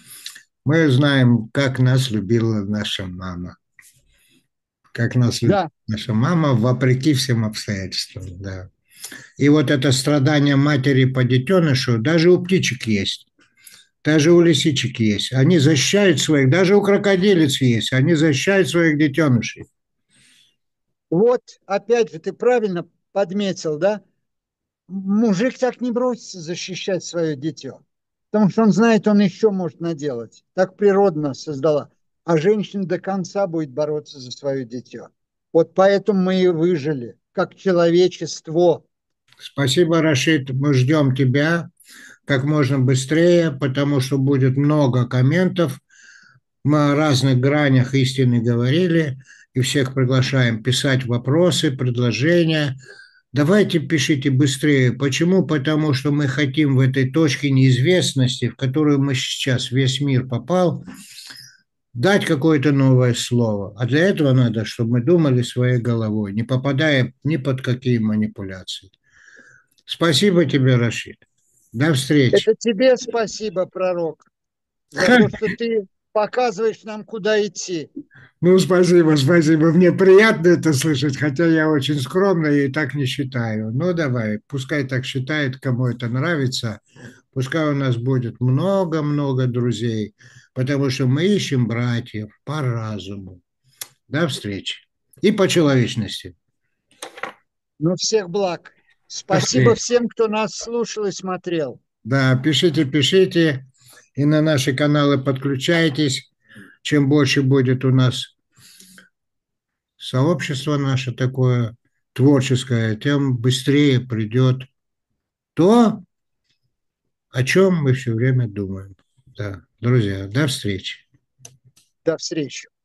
Мы знаем, как нас любила наша мама. Как нас любила да, наша мама вопреки всем обстоятельствам. Да. И вот это страдание матери по детенышу даже у птичек есть. Даже у лисичек есть. Они защищают своих, даже у крокодилиц есть. Они защищают своих детенышей. Вот, опять же, ты правильно подметил, да? Мужик так не бросится защищать свое дитё, потому что он знает, он еще может наделать. Так природа нас создала. А женщина до конца будет бороться за свое дитё. Вот поэтому мы и выжили, как человечество. Спасибо, Рашид. Мы ждем тебя как можно быстрее, потому что будет много комментов. Мы о разных гранях истины говорили, и всех приглашаем писать вопросы, предложения. Давайте пишите быстрее. Почему? Потому что мы хотим в этой точке неизвестности, в которую мы сейчас, весь мир попал, дать какое-то новое слово. А для этого надо, чтобы мы думали своей головой, не попадая ни под какие манипуляции. Спасибо тебе, Рашид. До встречи. Это тебе спасибо, пророк, за то, что ты показываешь нам, куда идти. Ну, спасибо, спасибо. Мне приятно это слышать, хотя я очень скромный и так не считаю. Ну, давай, пускай так считает, кому это нравится. Пускай у нас будет много-много друзей, потому что мы ищем братьев по разуму. До встречи. И по человечности. Ну, всех благ. До Спасибо встречи. всем, кто нас слушал и смотрел. Да, пишите, пишите. И на наши каналы подключайтесь. Чем больше будет у нас сообщество наше такое творческое, тем быстрее придет то, о чем мы все время думаем. Да, друзья, до встречи. До встречи.